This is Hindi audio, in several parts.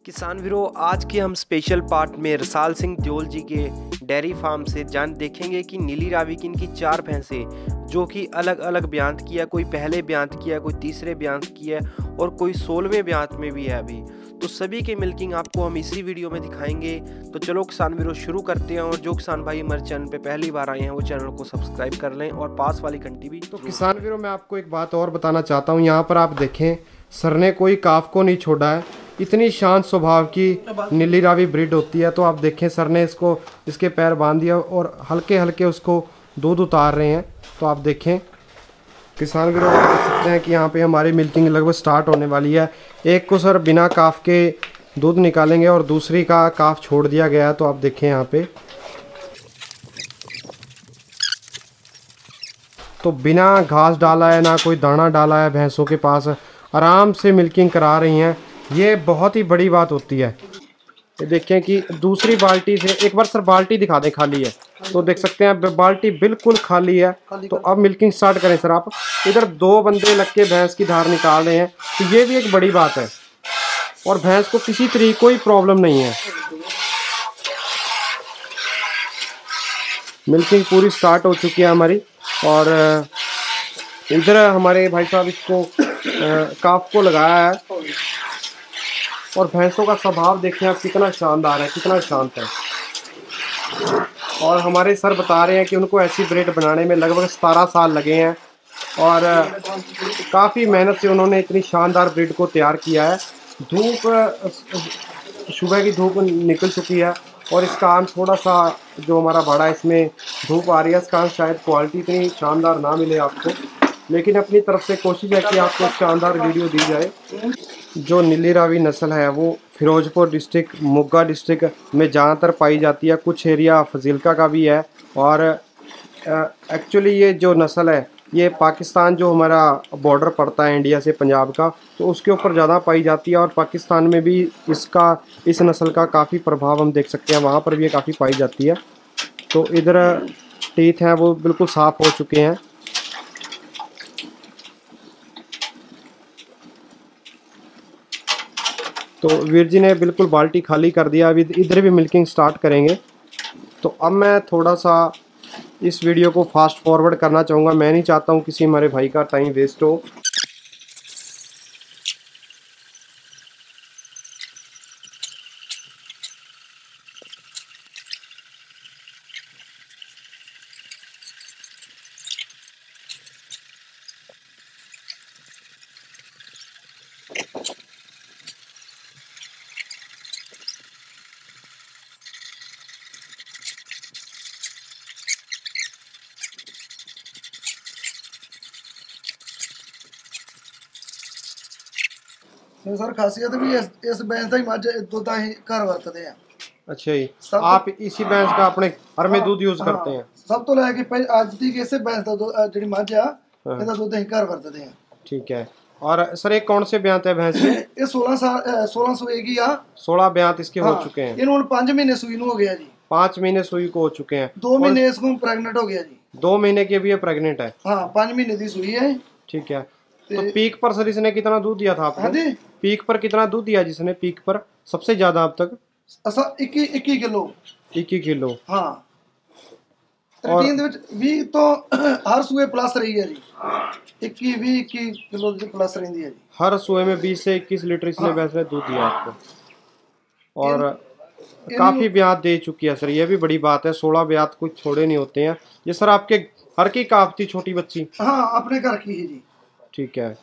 किसान वीरों, आज के हम स्पेशल पार्ट में रसाल सिंह दियोल जी के डेयरी फार्म से जान देखेंगे कि नीली रावी की इनकी 4 भैंसें जो कि अलग अलग ब्यांत किया, कोई पहले ब्यांत किया, कोई तीसरे ब्यांत किया और कोई 16वें ब्यांत में भी है अभी। तो सभी के मिल्किंग आपको हम इसी वीडियो में दिखाएंगे। तो चलो किसान वीरों शुरू करते हैं, और जो किसान भाई हमारे चैनल पे पहली बार आए हैं वो चैनल को सब्सक्राइब कर लें और पास वाली घंटी भी। तो किसान वीरों, मैं आपको एक बात और बताना चाहता हूँ। यहाँ पर आप देखें, सर ने कोई काफ को नहीं छोड़ा है। इतनी शांत स्वभाव की नीली रावी ब्रीड होती है। तो आप देखें, सर ने इसके पैर बांध दिया और हल्के हल्के उसको दूध उतार रहे हैं। तो आप देखें किसान वीरों, आप देख सकते हैं कि यहाँ पे हमारी मिल्किंग लगभग स्टार्ट होने वाली है। एक को सर बिना काफ के दूध निकालेंगे और दूसरी का काफ छोड़ दिया गया है। तो आप देखें यहाँ पे तो बिना घास डाला है, ना कोई दाना डाला है, भैंसों के पास आराम से मिल्किंग करा रही हैं। ये बहुत ही बड़ी बात होती है। ये देखें कि दूसरी बाल्टी से एक बार सर बाल्टी दिखा दें, खाली है तो देख सकते हैं बाल्टी बिल्कुल खाली है। तो अब मिल्किंग स्टार्ट करें सर। आप इधर 2 बंदे लग के भैंस की धार निकाल रहे हैं, तो ये भी एक बड़ी बात है। और भैंस को किसी तरीके कोई प्रॉब्लम नहीं है। मिल्किंग पूरी स्टार्ट हो चुकी है हमारी। और इधर हमारे भाई साहब इसको काफ को लगाया है। और भैंसों का स्वभाव देखें आप, कितना शानदार है, कितना शांत है। और हमारे सर बता रहे हैं कि उनको ऐसी ब्रीड बनाने में लगभग 17 साल लगे हैं। और काफ़ी मेहनत से उन्होंने इतनी शानदार ब्रीड को तैयार किया है। धूप, सुबह की धूप निकल चुकी है और इस कारण थोड़ा सा जो हमारा भाड़ा है इसमें धूप आ रही है। इस कारण शायद क्वालिटी इतनी शानदार ना मिले आपको, लेकिन अपनी तरफ से कोशिश है कि आपको शानदार वीडियो दी जाए। जो नीली रावी नस्ल है वो फिरोजपुर डिस्ट्रिक्ट, मोगा डिस्ट्रिक्ट में ज़्यादातर पाई जाती है। कुछ एरिया फजीलका का भी है। और एक्चुअली ये जो नस्ल है ये पाकिस्तान, जो हमारा बॉर्डर पड़ता है इंडिया से पंजाब का, तो उसके ऊपर ज़्यादा पाई जाती है। और पाकिस्तान में भी इस नस्ल का काफ़ी प्रभाव हम देख सकते हैं, वहाँ पर भी ये काफ़ी पाई जाती है। तो इधर टीथ हैं वो बिल्कुल साफ़ हो चुके हैं। तो वीर जी ने बिल्कुल बाल्टी खाली कर दिया। अभी इधर भी मिल्किंग स्टार्ट करेंगे। तो अब मैं थोड़ा सा इस वीडियो को फास्ट फॉरवर्ड करना चाहूँगा। मैं नहीं चाहता हूँ किसी हमारे भाई का टाइम वेस्ट हो। सर खासियत भी इस भैंस का ही मझ दुध ही घर वरतते हैं। अच्छा जी, आप इसी भैंस का अपने घर में दूध यूज करते हैं? सब तो लैके अज तक इस भैंस का जी मझ आ ਇਹਦਾ ਦੁੱਧ ਅਸੀਂ ਘਰ ਵਰਤਦੇ ਹਾਂ। ठीक है। और सर ये कौन से ब्यांत है भैंस के? ये 16 सुएगी आ। 16 ब्यांत इसके हो चुके हैं। इन्होंने 5 महीने सुई हो गया जी। 5 महीने सुई को हो चुके हैं। 2 महीने इसको प्रेग्नेंट हो गया जी। 2 महीने के भी ये प्रेग्नेंट है? हाँ, 5 महीने की सुई है। ठीक है। तो पीक पर सर इसने कितना दूध दिया था आपको? पीक पर कितना दूध दिया जिसने पीक पर सबसे ज्यादा अब तक? 21 किलो। 21 किलो। हाँ। दिन भी तो हर सूए प्लस रही है जी। 21 किलो प्लस रही है जी। हर सूए में 20 से 21 लीटर इसने भैंस ने दूध दिया आपको। और काफी ब्यात दे चुकी है सर, ये भी बड़ी बात है। 16 ब्यात कुछ छोड़े नहीं होते हैं। ये सर आपके घर की काफ थी छोटी बच्ची? हाँ, अपने घर की है जी। ठीक है।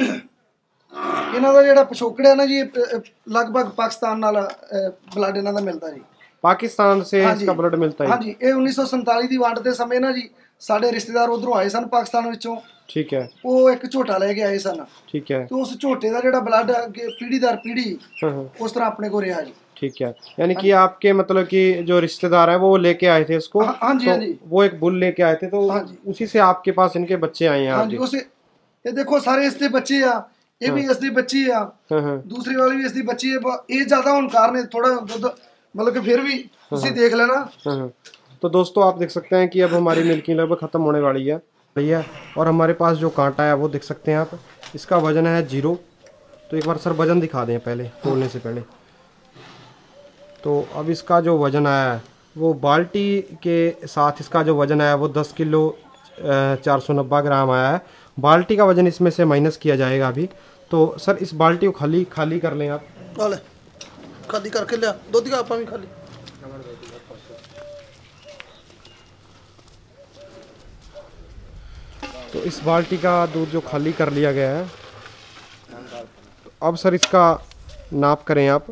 ਇਹਨਾਂ ਦਾ ਜਿਹੜਾ ਪਿਛੋਕੜ ਹੈ ਨਾ ਜੀ, ਲਗਭਗ ਪਾਕਿਸਤਾਨ ਨਾਲ ਬਲੱਡ ਇਹਨਾਂ ਦਾ ਮਿਲਦਾ ਜੀ। पाकिस्तान से इसका ब्लड मिलता है? हाँ जी। ये 1947 ਦੀ ਵੰਡ ਦੇ ਸਮੇਂ ਨਾ ਜੀ ਸਾਡੇ ਰਿਸ਼ਤੇਦਾਰ ਉਧਰੋਂ ਆਏ ਸਨ ਪਾਕਿਸਤਾਨ ਵਿੱਚੋਂ। ठीक है। ਉਹ ਇੱਕ ਝੋਟਾ ਲੈ ਕੇ ਆਏ ਸਨ। ठीक है। ਤੇ ਉਸ ਝੋਟੇ ਦਾ ਜਿਹੜਾ ਬਲੱਡ ਅੱਗੇ ਪੀੜੀ ਦਰ ਪੀੜੀ ਉਸ ਤਰ੍ਹਾਂ ਆਪਣੇ ਕੋਲ ਰਿਹਾ ਜੀ। ठीक है। यानी कि आपके मतलब कि जो रिश्तेदार है वो लेके आए थे इसको? हाँ जी। हाँ जी। वो एक बुल लेके आए थे, तो उसी से आपके पास इनके बच्चे आए हैं? हाँ जी। उसे ये देखो सारे इसके बच्चे आ, ये भी इसकी बच्ची आ, दूसरी वाली भी इसकी बच्ची है। ये ज्यादा हुनकार ने थोड़ा दुध मतलब कि फिर भी उसी देख लेना। तो दोस्तों आप देख सकते हैं कि अब हमारी मिल्किंग लगभग खत्म होने वाली है। और हमारे पास जो कांटा है वो देख सकते हैं आप। इसका वजन है 0। तो एक बार सर वजन दिखा दें पहले, तोलने से पहले। तो अब इसका जो वज़न आया है वो बाल्टी के साथ इसका जो वज़न आया वो 10 किलो 490 ग्राम आया है। बाल्टी का वज़न इसमें से माइनस किया जाएगा अभी। तो सर इस बाल्टी को खाली कर लें आप। खाली करके लिया दूध का आपा भी खाली। तो इस बाल्टी का दूध जो खाली कर लिया गया है, अब सर इसका नाप करें आप।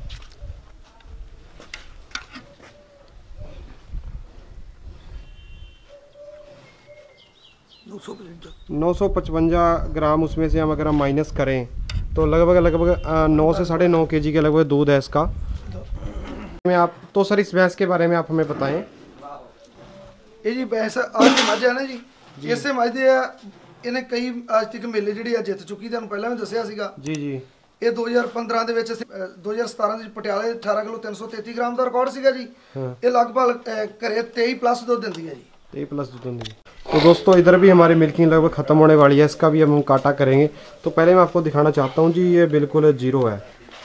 नौ सौ 955 ग्राम उसमें से हम अगर हम माइनस करें तो लगभग 9 से 9.5 kg के लगभग दूध है इसका। में आप तो सर इस भैंस के बारे में आप हमें बताएं। ये जी भैंस आज मझ है ना जी, इसे मझ दे इन्हें कई आज तक मेले ਜਿਹੜੀ ਜਿੱਤ ਚੁੱਕੀ ਤੁਹਾਨੂੰ ਪਹਿਲਾਂ ਵੀ ਦੱਸਿਆ ਸੀਗਾ जी जी। ਇਹ 2015 ਦੇ ਵਿੱਚ 2017 ਦੇ ਪਟਿਆਲੇ 18 ਕਿਲੋ 333 ਗ੍ਰਾਮ ਦਾ ਰਿਕਾਰਡ ਸੀਗਾ ਜੀ। ਇਹ ਲਗਭਗ ਘਰੇ 23 ਪਲੱਸ ਦੁੱਧ ਦਿੰਦੀ ਹੈ जी। 23 प्लस दूध दिंदी। तो दोस्तों इधर भी हमारी मिल्किंग लगभग ख़त्म होने वाली है, इसका भी हम काटा करेंगे। तो पहले मैं आपको दिखाना चाहता हूँ जी, ये बिल्कुल जीरो है।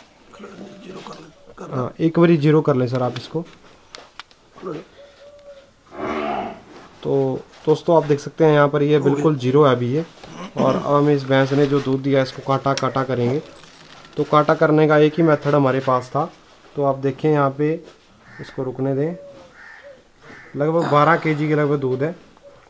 हाँ एक बारी जीरो कर लें सर आप इसको। तो दोस्तों आप देख सकते हैं यहाँ पर ये बिल्कुल जीरो है अभी ये। और अब हम इस भैंस ने जो दूध दिया इसको काटा करेंगे। तो काटा करने का एक ही मेथड हमारे पास था। तो आप देखें यहाँ पे, इसको रुकने दें। लगभग 12 kg के लगभग दूध है।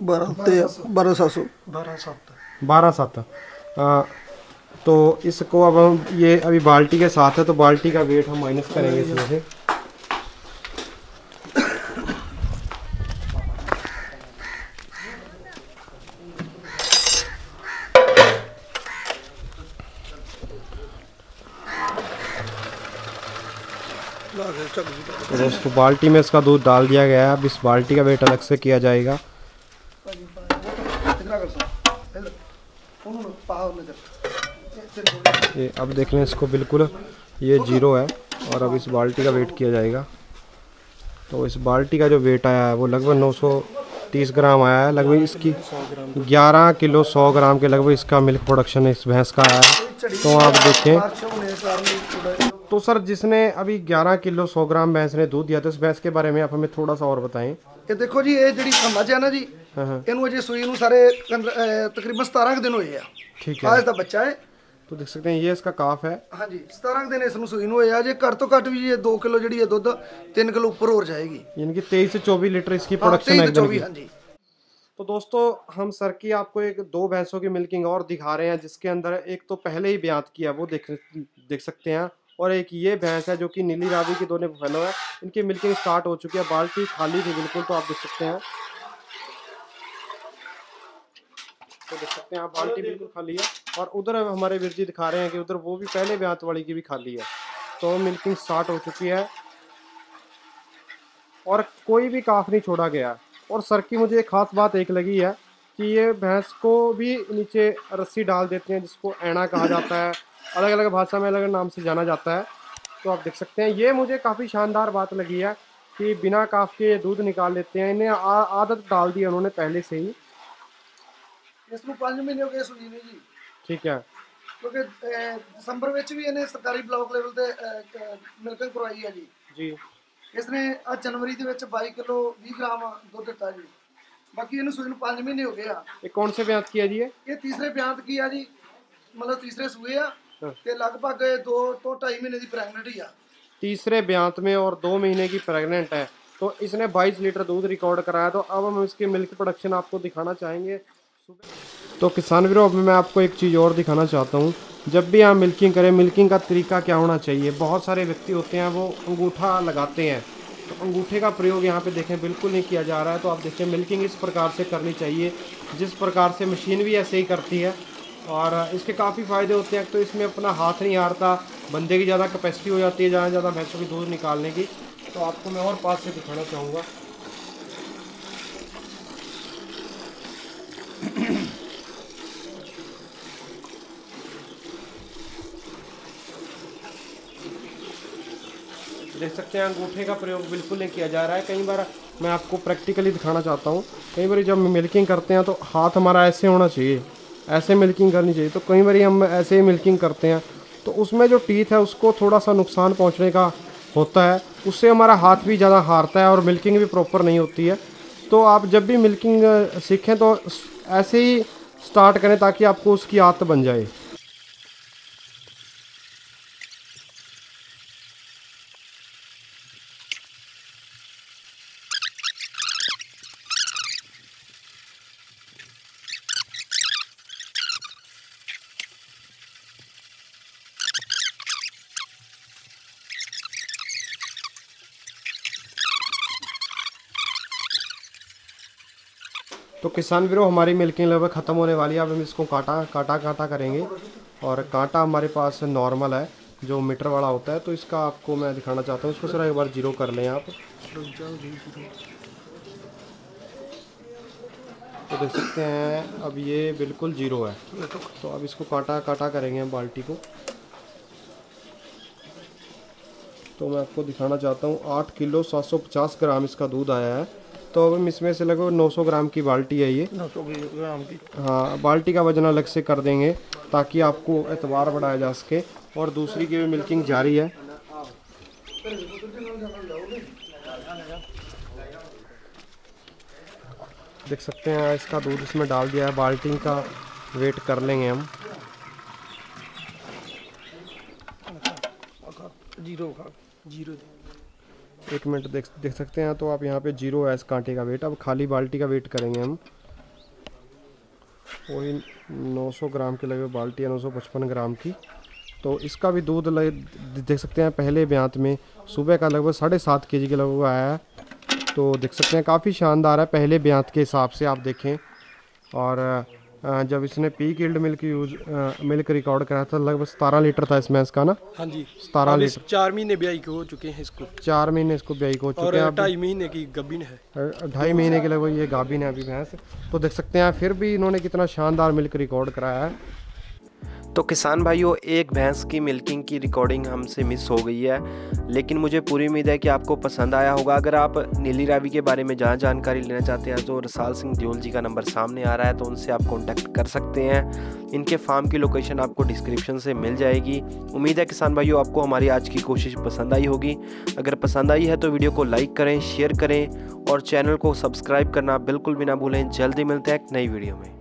12.7। तो इसको अब हम ये अभी बाल्टी के साथ है तो बाल्टी का वेट हम माइनस करेंगे इसमें से। तो दोस्तों बाल्टी में इसका दूध डाल दिया गया है। अब इस बाल्टी का वेट अलग से किया जाएगा। ये अब देख लें इसको, बिल्कुल ये जीरो है। और अब इस बाल्टी का वेट किया जाएगा। तो इस बाल्टी का जो वेट आया है वो लगभग 930 ग्राम आया है। लगभग इसकी 11 किलो 100 ग्राम के लगभग इसका मिल्क प्रोडक्शन इस भैंस का आया है। तो आप देखें। तो सर जिसने अभी 11 किलो 100 ग्राम भैंस ने दूध दिया, तो इस भैंस के बारे में आप हमें थोड़ा सा और बताएं। ये देखो जी, ये जी मझ है ना जी, ਇਹਨੂੰ ਅਜੇ ਸੂਈ ਨੂੰ ਸਾਰੇ ਤਕਰੀਬਨ 17 ਦਿਨ ਹੋਏ ਆ। ठीक है। आज ਦਾ ਬੱਚਾ है। तो देख सकते हैं ये इसका काफ है। हाँ जी 17 दिन इसमें सूई ਨੂੰ ਹੋਏ ਆ। ਜੇ ਘੱਟ ਤੋਂ ਘੱਟ ਵੀ ਇਹ 2 ਕਿਲੋ ਜਿਹੜੀ ਹੈ ਦੁੱਧ 3 ਕਿਲੋ ਉੱਪਰ ਹੋ जाएगी। यानी कि 23 से 24 लीटर इसकी प्रोडक्शन है। 24। हाँ जी। तो दोस्तों हम सर की आपको एक 2 भैंसों की मिल्किंग और दिखा रहे हैं, जिसके अंदर एक तो पहले ही ब्यात किया वो देख सकते हैं। और एक ये भैंस है जो कि नीली रावी की दोनों फैलो है। इनकी मिल्किंग स्टार्ट हो चुकी है। बाल्टी खाली थी बिल्कुल, तो आप देख सकते हैं। तो देख सकते हैं आप बाल्टी बिल्कुल खाली है। और उधर हमारे वीर जी दिखा रहे हैं कि उधर वो भी पहले ब्यात वाली की भी खाली है। तो मिल्किंग स्टार्ट हो चुकी है और कोई भी काफ नहीं छोड़ा गया। और सर की मुझे एक खास बात एक लगी है कि ये भैंस को भी नीचे रस्सी डाल देते हैं, जिसको ऐना कहा जाता है। अलग अलग भाषा में अलग अलग नाम से जाना जाता है। तो आप देख सकते हैं ये मुझे काफ़ी शानदार बात लगी है कि बिना काफ के दूध निकाल लेते हैं। इन्हें आदत डाल दी है उन्होंने पहले से ही। इसमें 5 महीने हो गए सूई ने जी। ठीक है। क्योंकि दिसंबर में भी इन्हें सरकारी ब्लॉक लेवल पे मिल्किंग करवाई है जी। इसने आज जनवरी ਦੇ ਵਿੱਚ 22 किलो 20 ग्राम ਦੁੱਧ ਦਿੱਤਾ जी। बाकी ਇਹਨੂੰ ਸੂਈ ਨੂੰ 5 ਮਹੀਨੇ ਹੋ ਗਏ ਆ। ये कौन से ब्यात किया जी? ये तीसरे ब्यात की ਆ जी, मतलब तीसरे सूए आ ਤੇ लगभग 2 ਤੋਂ 2.5 महीने ਦੀ प्रेगनेंट ਆ। तीसरे ब्यात में और 2 महीने की प्रेग्नेंट है। तो इसने 22 लीटर दूध रिकॉर्ड कराया। तो अब हम इसकी मिल्क प्रोडक्शन आपको दिखाना चाहेंगे। तो किसान वीरों, अब मैं आपको एक चीज़ और दिखाना चाहता हूँ। जब भी आप मिल्किंग करें, मिल्किंग का तरीका क्या होना चाहिए। बहुत सारे व्यक्ति होते हैं वो अंगूठा लगाते हैं, तो अंगूठे का प्रयोग यहाँ पे देखें बिल्कुल नहीं किया जा रहा है। तो आप देखें मिल्किंग इस प्रकार से करनी चाहिए जिस प्रकार से मशीन भी ऐसे ही करती है। और इसके काफ़ी फ़ायदे होते हैं। तो इसमें अपना हाथ नहीं हारता, बंदे की ज़्यादा कैपेसिटी हो जाती है जहाँ ज़्यादा भैंसों की दूध निकालने की। तो आपको मैं और पास से दिखाना चाहूँगा। देख सकते हैं अंगूठे का प्रयोग बिल्कुल नहीं किया जा रहा है। कई बार मैं आपको प्रैक्टिकली दिखाना चाहता हूँ। कई बार जब मिल्किंग करते हैं तो हाथ हमारा ऐसे होना चाहिए, ऐसे मिल्किंग करनी चाहिए। तो कई बार हम ऐसे ही मिल्किंग करते हैं तो उसमें जो टीथ है उसको थोड़ा सा नुकसान पहुँचने का होता है उससे हमारा हाथ भी ज़्यादा हारता है और मिल्किंग भी प्रॉपर नहीं होती है। तो आप जब भी मिल्किंग सीखें तो ऐसे ही स्टार्ट करें ताकि आपको उसकी आदत बन जाए। तो किसान वीरों, हमारी मिल्किंग लगभग ख़त्म होने वाली है। अब हम इसको काटा करेंगे और कांटा हमारे पास नॉर्मल है जो मीटर वाला होता है। तो इसका आपको मैं दिखाना चाहता हूँ, इसको सिर्फ एक बार जीरो कर लें आप। तो देख सकते हैं अब ये बिल्कुल जीरो है। तो अब इसको काटा करेंगे हम बाल्टी को। तो मैं आपको दिखाना चाहता हूँ 8 किलो 750 ग्राम इसका दूध आया है। तो अब हम इसमें से लगभग 900 ग्राम की बाल्टी है ये, 900 ग्राम की। हाँ, बाल्टी का वजन अलग से कर देंगे ताकि आपको एतबार बढ़ाया जा सके। और दूसरी की भी मिल्किंग जारी है। देख सकते हैं इसका दूध इसमें डाल दिया है। बाल्टी का वेट कर लेंगे हम। जीरो 1 मिनट देख सकते हैं। तो आप यहाँ पे जीरो है इस कांटे का वेट। अब खाली बाल्टी का वेट करेंगे हम। वही 900 ग्राम की लगभग बाल्टी है, 955 ग्राम की। तो इसका भी दूध देख सकते हैं पहले ब्यांत में सुबह का लगभग 7.5 kg के लगभग आया है। तो देख सकते हैं काफ़ी शानदार है पहले ब्यांत के हिसाब से आप देखें। और जब इसने पीक यील्ड मिल्क रिकॉर्ड कराया था लगभग 17 लीटर था इसमें इसका ना। हाँ जी, 17 लीटर। 4 महीने ब्याई के हो चुके हैं इसको। 4 महीने इसको ब्याई को हो चुके हैं। 2.5 महीने की गाभिन है। 2.5 महीने के लगभग ये गाभिन है अभी भैंस। तो देख सकते हैं फिर भी इन्होंने कितना शानदार मिल्क रिकॉर्ड कराया है। तो किसान भाइयों, एक भैंस की मिल्किंग की रिकॉर्डिंग हमसे मिस हो गई है, लेकिन मुझे पूरी उम्मीद है कि आपको पसंद आया होगा। अगर आप नीली रावी के बारे में जहाँ जानकारी लेना चाहते हैं तो रसाल सिंह दियोल जी का नंबर सामने आ रहा है, तो उनसे आप कांटेक्ट कर सकते हैं। इनके फार्म की लोकेशन आपको डिस्क्रिप्शन से मिल जाएगी। उम्मीद है किसान भाइयों आपको हमारी आज की कोशिश पसंद आई होगी। अगर पसंद आई है तो वीडियो को लाइक करें, शेयर करें और चैनल को सब्सक्राइब करना बिल्कुल भी ना भूलें। जल्दी मिलते हैं एक नई वीडियो में।